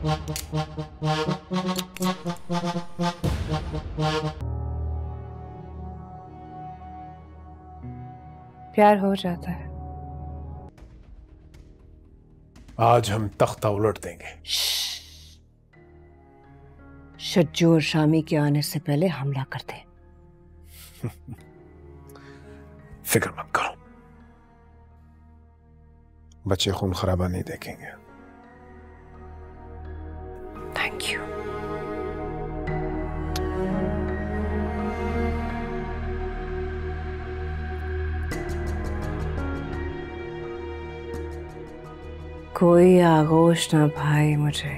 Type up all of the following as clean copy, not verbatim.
प्यार हो जाता है। आज हम तख्ता उलट देंगे। शज्जू और शामी के आने से पहले हमला कर दे। फिक्र मत करो, बच्चे खून खराबा नहीं देखेंगे। Thank you. कोई आगोश ना भाई मुझे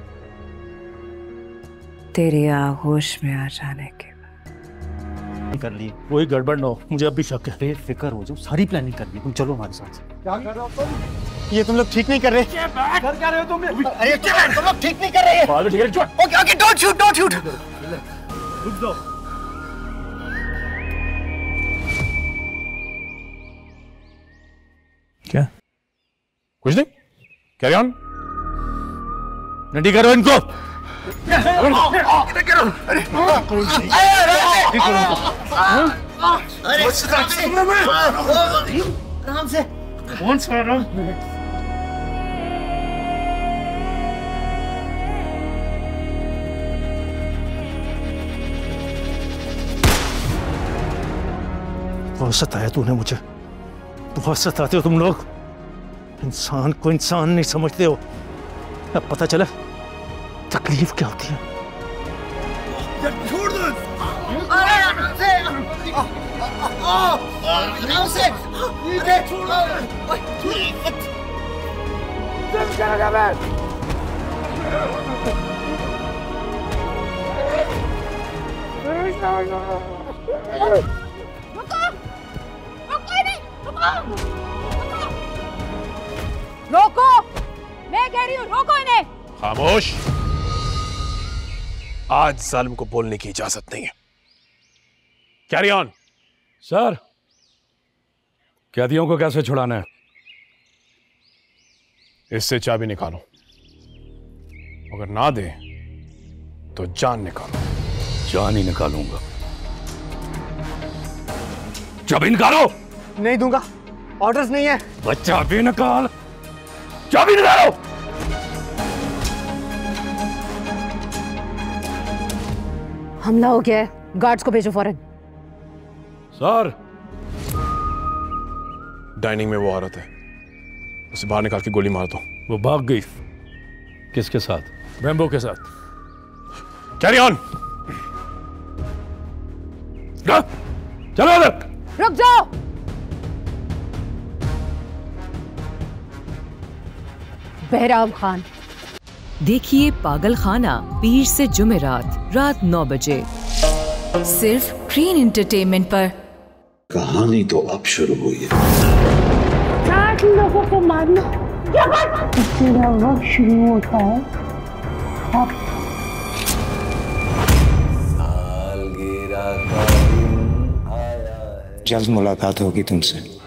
तेरी आगोश में आ जाने के बाद। कर ली, कोई गड़बड़ ना हो, मुझे अभी शक है। बेफिक्र हो जाओ, सारी प्लानिंग कर ली, तुम चलो हमारे साथ। क्या कर रहे हो तुम? ये तुम लोग ठीक नहीं कर रहे। कर क्या रहे हो तुम? अरे तुम लोग ठीक नहीं कर रहे। Okay okay, don't shoot, don't shoot. रुक जाओ। क्या? कुछ नहीं, कैरी ऑन। नटी करो इनको। आराम से। कौन सा आराम? बहुत सताया तूने मुझे, बहुत सताते हो तुम लोग। इंसान को इंसान नहीं समझते हो। अब पता चला तकलीफ क्या होती है। छोड़ दो। आराम से। आराम से। छोड़ रोको, मैं कह रही हूँ रोको इन्हें। खामोश। आज जालिम को बोलने की इजाजत नहीं है। Carry on. सर, कैदियों को कैसे छुड़ाना है? इससे चाबी निकालो, अगर ना दे तो जान निकालो। जान ही निकालूंगा। चाबी निकालो। नहीं दूंगा, ऑर्डर्स नहीं है। बच्चा भी निकाल, चाबी निकालो। हमला हो गया है, गार्ड्स को भेजो फौरन। सर, डाइनिंग में वो औरत है, उसे बाहर निकाल के गोली मार दो। वो भाग गई। किसके साथ? बैम्बो के साथ। Carry on. चलो उधर। रुक जाओ। बहराम खान। देखिए पागल खाना पीर से जुमेरात रात 9 बजे सिर्फ ग्रीन एंटरटेनमेंट पर। कहानी तो अब शुरू हुई है। 60 लोगों को मारना तेरा वक्त शुरू होता है। जल्द मुलाकात होगी तुमसे।